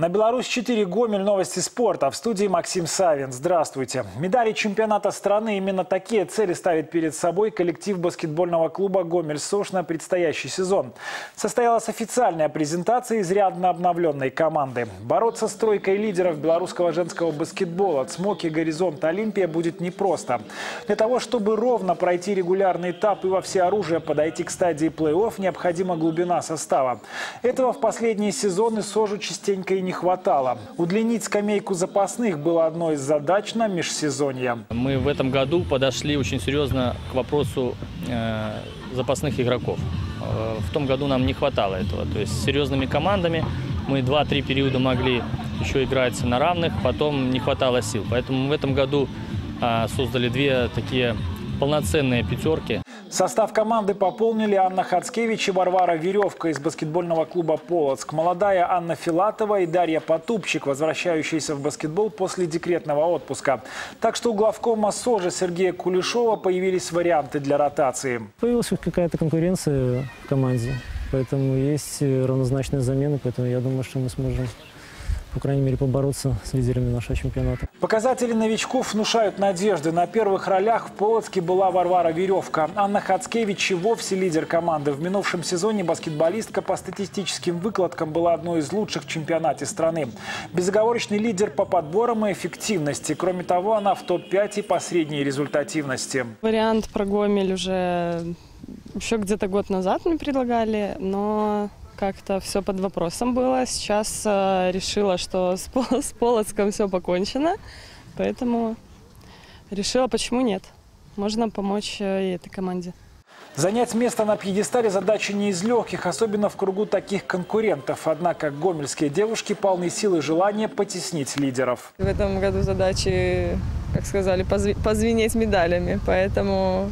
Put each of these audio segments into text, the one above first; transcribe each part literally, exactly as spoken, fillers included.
На Беларусь четыре Гомель, новости спорта. В студии Максим Савин. Здравствуйте. Медали чемпионата страны. Именно такие цели ставит перед собой коллектив баскетбольного клуба «Гомель-Сош» на предстоящий сезон. Состоялась официальная презентация изрядно обновленной команды. Бороться с тройкой лидеров белорусского женского баскетбола «Цмоки», «Горизонт», «Олимпия» будет непросто. Для того, чтобы ровно пройти регулярный этап и во всеоружие подойти к стадии плей-офф, необходима глубина состава. Этого в последние сезоны «Сожу» частенько и не хватало. Удлинить скамейку запасных было одной из задач на межсезонье. Мы в этом году подошли очень серьезно к вопросу э, запасных игроков. Э, в том году нам не хватало этого. То есть с серьезными командами мы два-три периода могли еще играть на равных, потом не хватало сил. Поэтому в этом году э, создали две такие полноценные пятерки. Состав команды пополнили Анна Хацкевич и Варвара Веревка из баскетбольного клуба «Полоцк», молодая Анна Филатова и Дарья Потупчик, возвращающиеся в баскетбол после декретного отпуска. Так что у главкома «Сожи» Сергея Кулешова появились варианты для ротации. Появилась какая-то конкуренция в команде, поэтому есть равнозначные замены, поэтому я думаю, что мы сможем, по крайней мере, побороться с лидерами нашего чемпионата. Показатели новичков внушают надежды. На первых ролях в Полоцке была Варвара Веревка. Анна Хацкевич и вовсе лидер команды. В минувшем сезоне баскетболистка по статистическим выкладкам была одной из лучших в чемпионате страны. Безоговорочный лидер по подборам и эффективности. Кроме того, она в топ пять и по средней результативности. Вариант про Гомель уже еще где-то год назад мне предлагали, но как-то все под вопросом было. Сейчас э, решила, что с, Пол с Полоцком все покончено, поэтому решила, почему нет. Можно помочь э, и этой команде. Занять место на пьедестале задача не из легких, особенно в кругу таких конкурентов. Однако гомельские девушки полны сил и желания потеснить лидеров. В этом году задачи, как сказали, позв позвенеть медалями, поэтому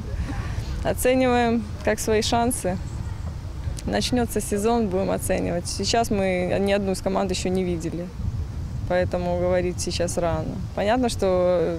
оцениваем как свои шансы. Начнется сезон, будем оценивать. Сейчас мы ни одну из команд еще не видели, поэтому говорить сейчас рано. Понятно, что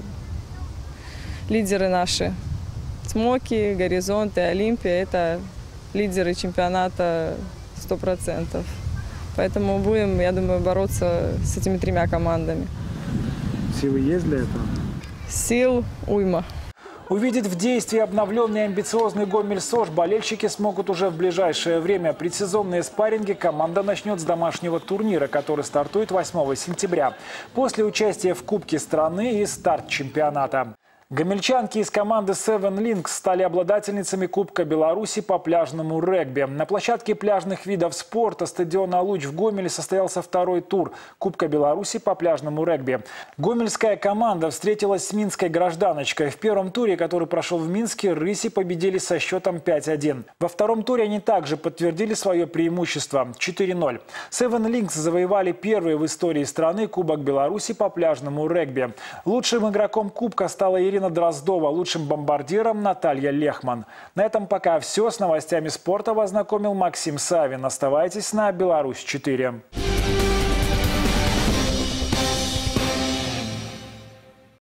лидеры наши «Цмоки», «Горизонт» и «Олимпия» – это лидеры чемпионата сто процентов. Поэтому будем, я думаю, бороться с этими тремя командами. Силы есть для этого? Сил уйма. Увидеть в действии обновленный и амбициозный Гомель-Сош болельщики смогут уже в ближайшее время. Предсезонные спарринги команда начнет с домашнего турнира, который стартует восьмого сентября. После участия в Кубке страны и старт чемпионата. Гомельчанки из команды Seven Links стали обладательницами Кубка Беларуси по пляжному регби. На площадке пляжных видов спорта стадиона «Луч» в Гомеле состоялся второй тур Кубка Беларуси по пляжному регби. Гомельская команда встретилась с минской гражданочкой. В первом туре, который прошел в Минске, рыси победили со счетом пять один. Во втором туре они также подтвердили свое преимущество – четыре ноль. Seven Links завоевали первый в истории страны Кубок Беларуси по пляжному регби. Лучшим игроком Кубка стала Ирина Дроздова, лучшим бомбардиром Наталья Лехман. На этом пока все. С новостями спорта вас знакомил Максим Савин. Оставайтесь на Беларусь четыре.